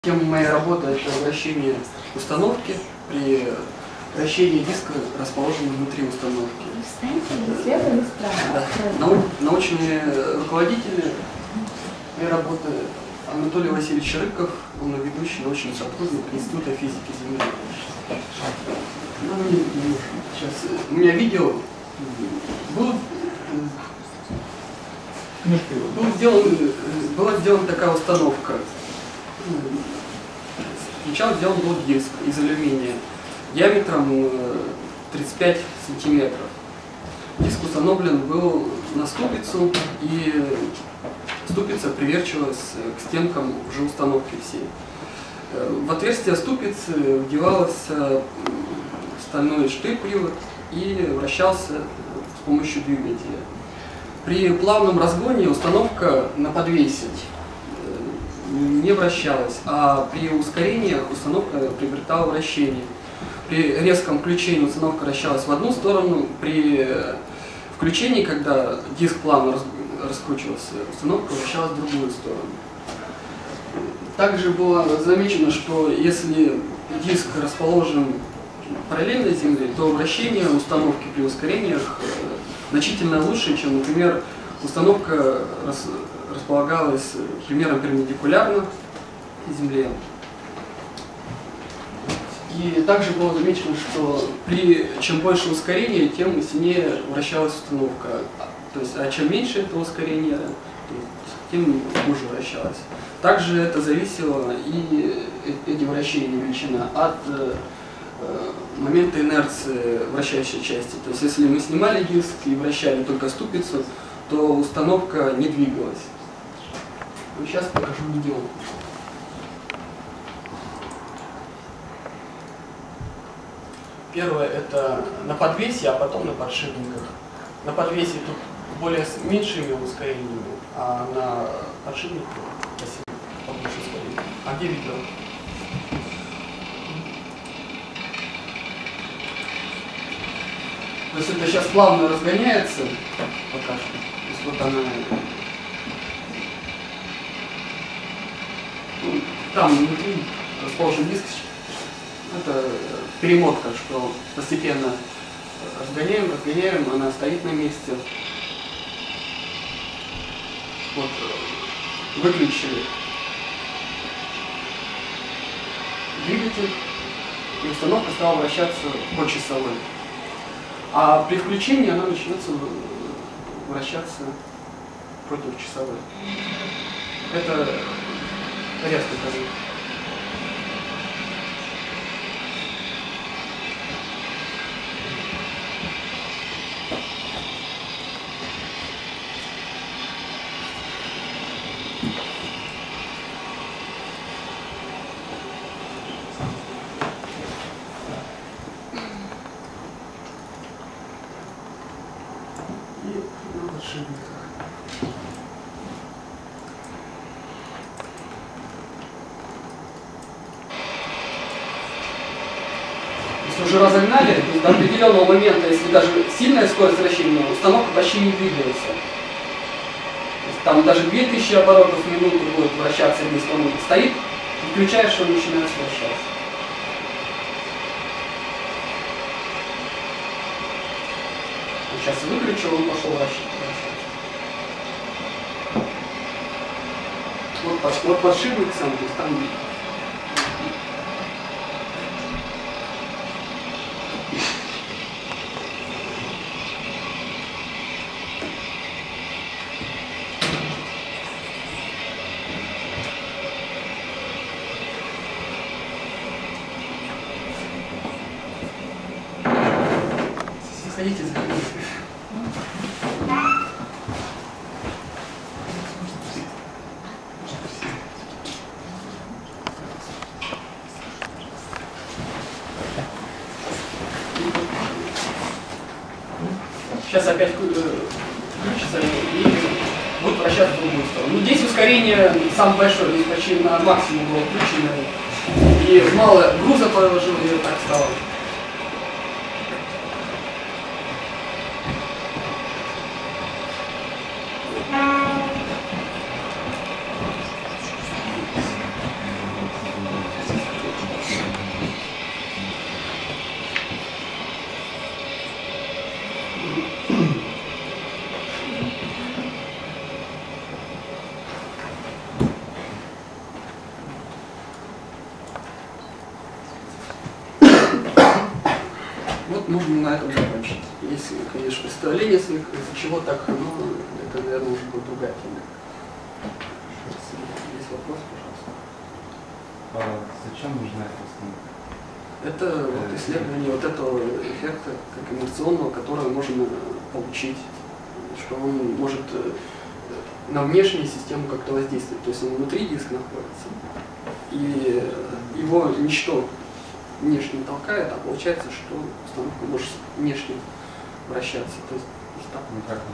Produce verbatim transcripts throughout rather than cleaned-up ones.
Тема моей работы – это вращение установки при вращении диска, расположенного внутри установки. Да. Нау научные руководители моей работы Анатолий Васильевич Рыков, он ведущий научный сотрудник Института физики Земли. Ну, сейчас у меня видео было, был сделан, была сделана такая установка. Сначала сделан был диск из алюминия диаметром тридцать пять сантиметров. Диск установлен был на ступицу, и ступица приверчивалась к стенкам уже установки всей. В отверстие ступицы вдевался стальной штырь-привод и вращался с помощью двигателя. При плавном разгоне установка на подвесе не вращалась, а при ускорениях установка приобретала вращение. При резком включении установка вращалась в одну сторону, при включении, когда диск плавно раскручивался, установка вращалась в другую сторону. Также было замечено, что если диск расположен параллельно Земле, то вращение установки при ускорениях значительно лучше, чем, например, установка располагалась примерно перпендикулярно Земле. И также было замечено, что при чем больше ускорения, тем сильнее вращалась установка. То есть, а чем меньше этого ускорения, тем хуже вращалась. Также это зависело, и эти вращения величина, от э, момента инерции вращающей части. То есть, если мы снимали диск и вращали только ступицу, то установка не двигалась. Сейчас покажу видео. Первое — это на подвесе, а потом на подшипниках. На подвесе тут более с меньшими ускорениями, а на подшипнике побольше ускорений. А где видео? То есть это сейчас плавно разгоняется пока что. То есть вот она. Там внутри расположен диск. Это перемотка, что постепенно разгоняем, разгоняем, она стоит на месте. Вот, выключили двигатель, и установка стала вращаться по часовой. А при включении она начнется вращаться против часовой. Это резко кажется. Если уже разогнали, то до определенного момента, если даже сильная скорость вращения, установка почти не двигается. Там даже две тысячи оборотов в минуту будет вращаться, если он стоит, включаешь, он начинает вращаться. Сейчас выключил, он пошел вращаться. Вот, вот подшипник сам, то есть там. Сходите, заходите. Сейчас опять включится и будет вращаться в другую сторону. Ну, здесь ускорение самое большое, здесь почти на максимум было включено. И мало груза положил, и так стало. вот можно на этом закончить. Если, конечно, представление, если из-за чего так, ну, это, наверное, уже будет другая тема. Есть вопрос, пожалуйста. А зачем нужна эта установка? Это вот исследование вот этого эффекта, как инерционного, который можно получить, что он может на внешнюю систему как-то воздействовать. То есть он внутри диска находится, и его ничто внешне не толкает, а получается, что установка может внешне вращаться. То есть, так.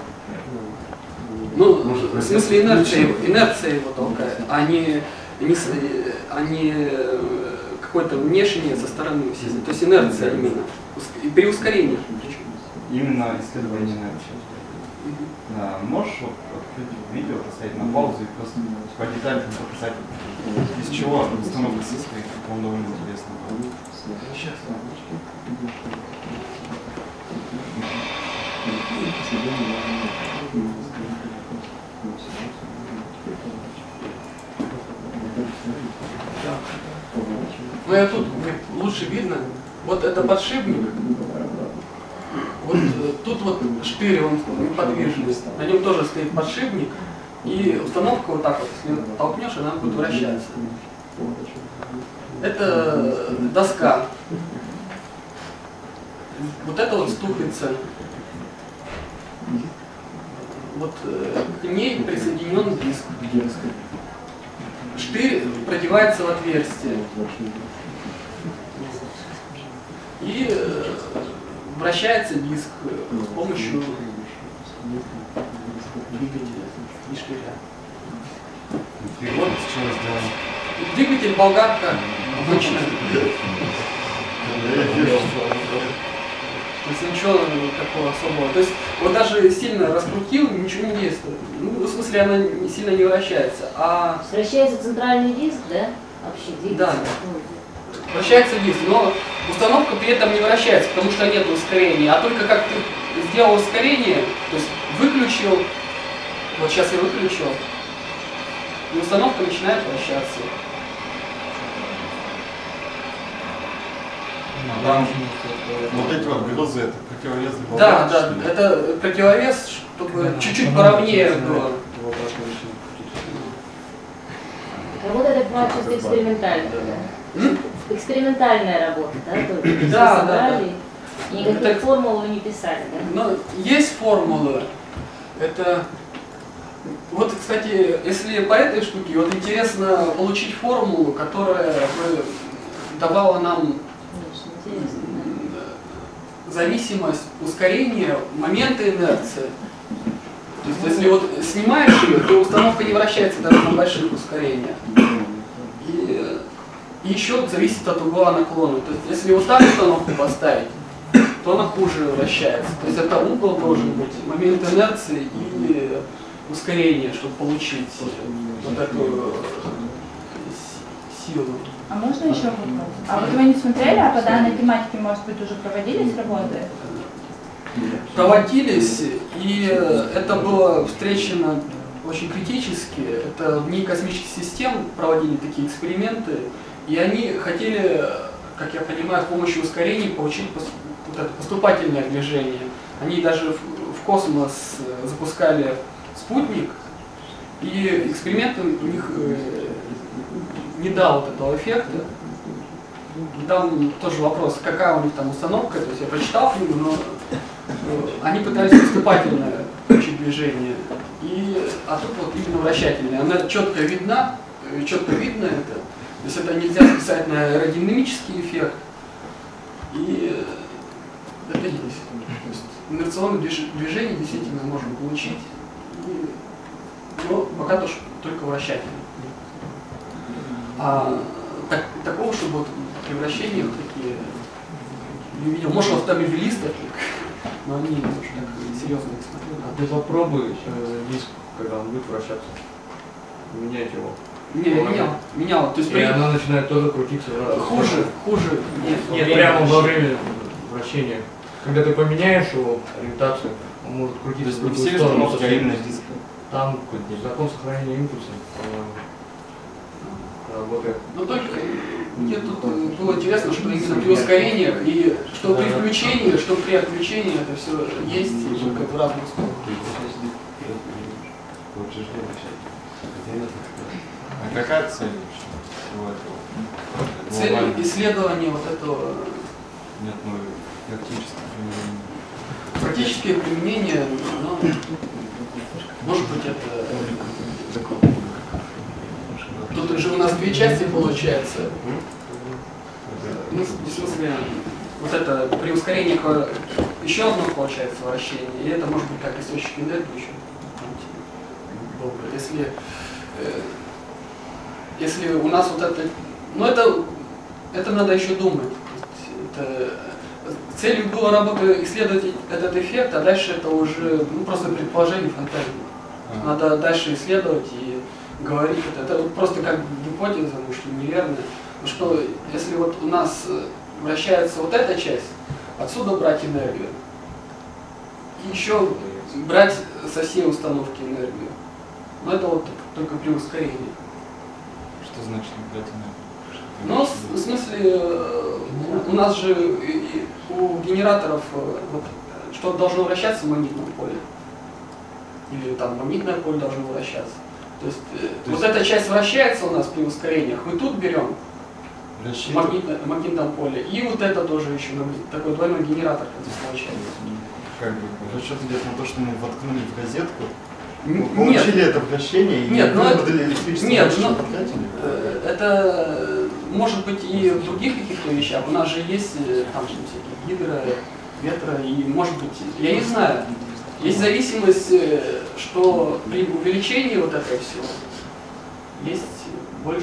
Ну, ну, в смысле инерция, инерция его толкает, а не, не, а не какое-то внешнее со стороны. То есть инерция именно, и при ускорении. Именно исследование инерции. Да, можешь вот, открыть видео, поставить на паузу и просто по деталям показать, из чего установка состоит, по-моему, довольно интересно. Сейчас. Ну я тут лучше видно. Вот это подшипник. Вот тут вот штырь, он неподвижный. На нем тоже стоит подшипник. И установка вот так вот, если толкнешь, она будет вращаться. Это доска. Вот это вот ступица. Вот к ней присоединен диск. Штырь продевается в отверстие. И вращается диск с помощью двигателя и штыря. Вот с чего сделан. Двигатель болгарка обычно. То есть ничего такого особого. То есть вот даже сильно раскрутил, ничего не действует. Ну, в смысле, она не сильно не вращается. А... Вращается центральный диск, да? Вообще двигатель. Да. Вращается диск, но установка при этом не вращается, потому что нет ускорения. А только как ты сделал ускорение, то есть выключил, вот сейчас я выключил, и установка начинает вращаться. Там вот эти вот грозы, это противовес для Да, болгарки, да, что ли? это противовес, чтобы чуть-чуть поровнее было. Как будто это была чисто экспериментальная, да? М? Экспериментальная работа, да? Только все Да, собрали, да, и никаких Это- формул вы не писали, да? Но есть формулы. Это вот, кстати, если по этой штуке, вот интересно получить формулу, которая бы давала нам Конечно, интересно, да. зависимость ускорения момента инерции. То есть, если вот снимаешь ее, то установка не вращается даже на больших ускорениях. И, и еще зависит от угла наклона. То есть, если вот так установку поставить, то она хуже вращается. То есть, это угол должен быть, момент инерции и ускорение, чтобы получить вот эту силу. А можно еще вопрос? А вот вы не смотрели, а по данной тематике, может быть, уже проводились работы? Проводились, и это было встречено очень критически. Это в НИИ космических систем проводили такие эксперименты, и они хотели, как я понимаю, с помощью ускорений получить пос- вот это поступательное движение. Они даже в, в космос запускали спутник, и эксперимент у них э, не дал вот этого эффекта. И там тоже вопрос, какая у них там установка, то есть я прочитал книгу, но э, они пытались поступательное получить движение, и, а тут вот именно вращательное. Она четко видна, э, четко видно это, то есть это нельзя списать на аэродинамический эффект, и э, это есть. То есть инерционное движ- движение действительно можно получить, и, но пока тоже только вращательное. А так, такого, чтобы вот при вращениях такие не видел. Может, автомобилистов, но они уже так серьезно не смотрят. А ты попробуй э, диск, когда он будет вращаться, менять его. Не, я менял, менял. То есть И при... она начинает тоже крутиться. в разные хуже, стороны. хуже. Нет, Нет, прямо во время вращения. Когда ты поменяешь его ориентацию, он может То крутиться есть в не другую все сторону. установки, а именно диск. Там закон сохранения импульса, по-моему, работает. но только Мне тут э, было интересно, что именно при ускорениях и что при включении, что при отключении это все есть, и только в разных сторонах. А какая цель всего этого? Цель Глобально. исследования вот этого Нет, ну, практически применение. практическое применение, ну, может быть это... Тут уже у нас две части получается. Ну, в смысле, вот это при ускорении еще одно получается вращение, и это может быть как источник энергии еще. Если, э, если у нас вот это, ну это, это надо еще думать. Это, целью было работы исследовать этот эффект, а дальше это уже ну, просто предположение, фантазии. Надо дальше исследовать и говорить это. Это вот просто как гипотеза, может, неверная. Что если вот у нас вращается вот эта часть, отсюда брать энергию. И еще брать со всей установки энергию. Но это вот только при ускорении. Что значит брать энергию? Ну, в смысле, у нас же у генераторов вот, что-то должно вращаться в магнитном поле. Или там магнитное поле должно вращаться. То есть, То вот есть... эта часть вращается у нас при ускорениях, мы тут берем в магнитном, магнитном поле, и вот это тоже еще такой двойной генератор, как здесь получается. Как бы расчет идет на то, что мы воткнули в розетку, Нет. получили это вращение и нет, выработали электричество. Нет, но это может быть и в других каких-то вещах. У нас же есть там всякие гидро, ветра, и может быть, я не знаю, есть зависимость, что при увеличении вот этого всего есть больше.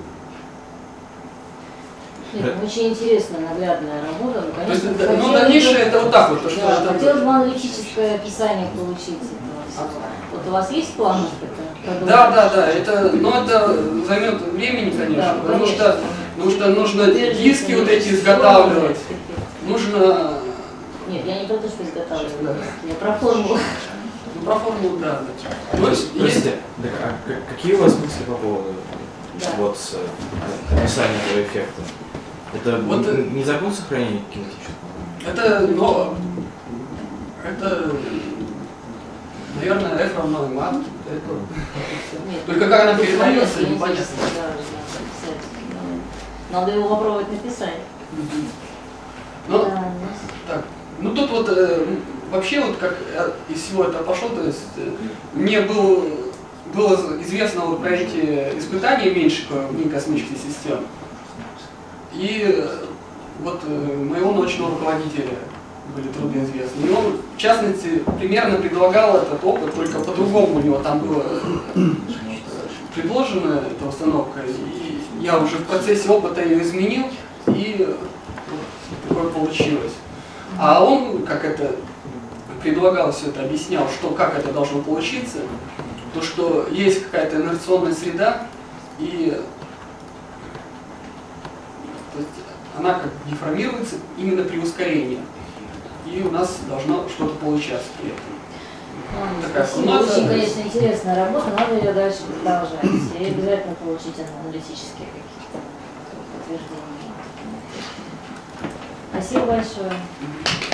Нет, очень интересная, наглядная работа. Ну, конечно, то есть, ну, дальнейшее это вот так вот. То, что да, это... Хотелось бы аналитическое описание получить этого всего. Вот у вас есть план? Это, да, да, да. Это, но это займет времени, конечно, да, потому, конечно. что, потому что нужно диски вот эти изготавливать. Нужно... Нет, я не про то, что изготавливать. Да. Я про формулу. Ну, про формулу, да. да. Ну, Простите, есть... так, а какие у вас мысли по поводу Да. вот, описания этого эффекта? Это Вот, не закон сохранения кинетического? Это, но, это, наверное, F равно эм а. Нет, Только как она передается, я не непонятно. знаю, да, да, написать. Ну, надо его попробовать написать. Ну, Да, у нас- так, ну тут вот э, вообще вот как я из всего этого пошел, то есть э, мне был, было известно вот про эти испытания Меньшикова в дни космических систем. И э, вот э, моего научного руководителя были труды известны. И он, в частности, примерно предлагал этот опыт, только по-другому у него там было э, предложена эта установка. И я уже в процессе опыта ее изменил, и вот такое получилось. А он, как это предлагал все это, объяснял, что как это должно получиться, то что есть какая-то инерционная среда, и то есть, она как деформируется именно при ускорении. И у нас должно что-то получаться при этом. Ладно, Такая спасибо. формация. Очень, конечно, интересная работа, надо ее дальше продолжать. И обязательно получить аналитические какие-то подтверждения. Спасибо большое.